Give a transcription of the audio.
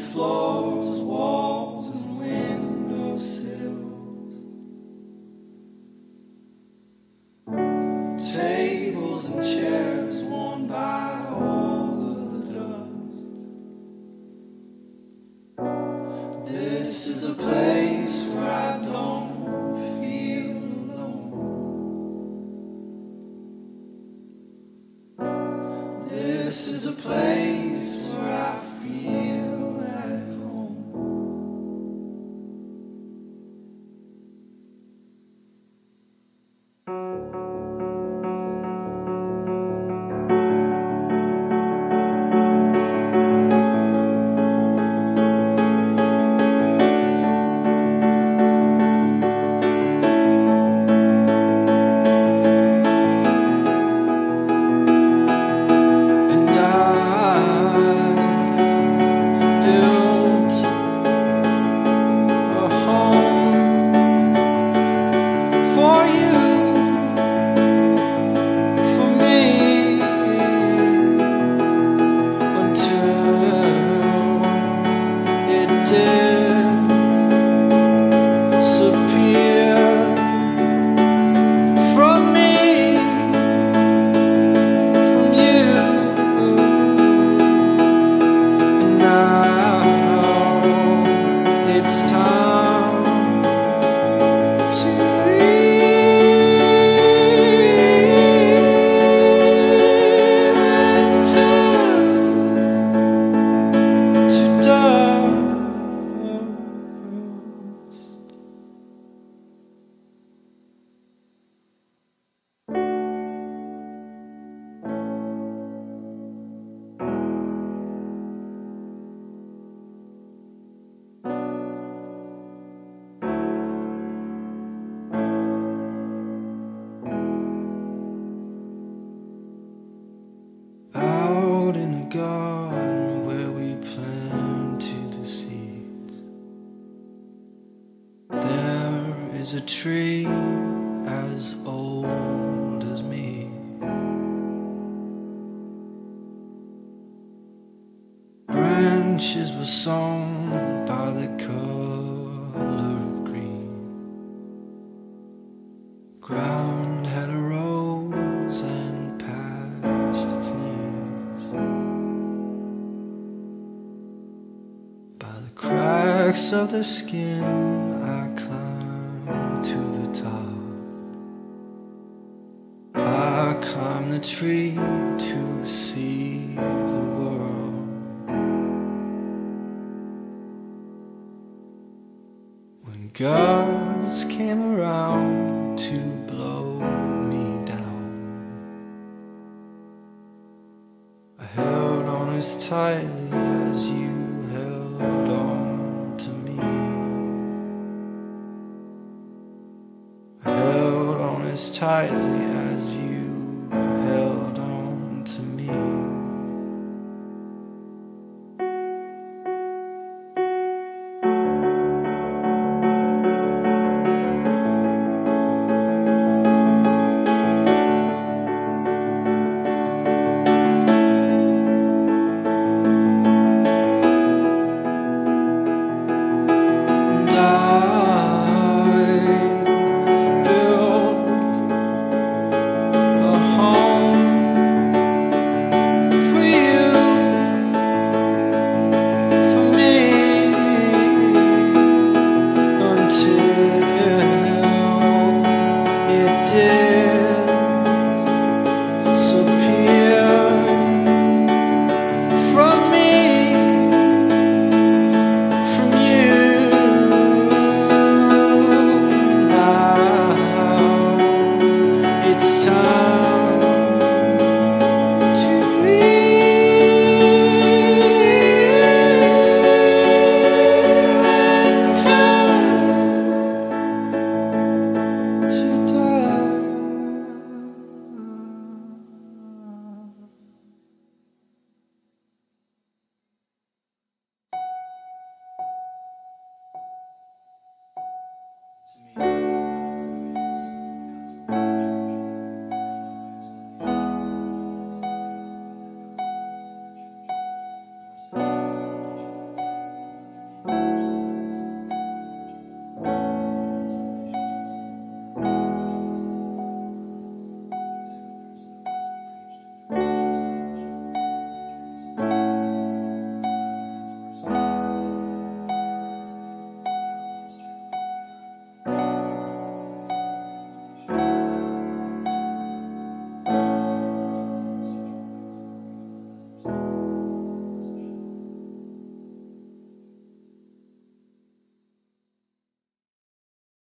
floors, walls and windowsills, tables and chairs worn by all of the dust. This is a place where I don't feel alone. This is a place where I feel at home. Out in the garden where we planted the seeds, there is a tree as old as me. Branches were sown by the color of green. Ground had a rose and past its knees. By the cracks of the skin I climbed to the top. I climbed the tree to see the world. When gods came around to blow me down, I held on as tightly as you held on to me. I held on as tightly as you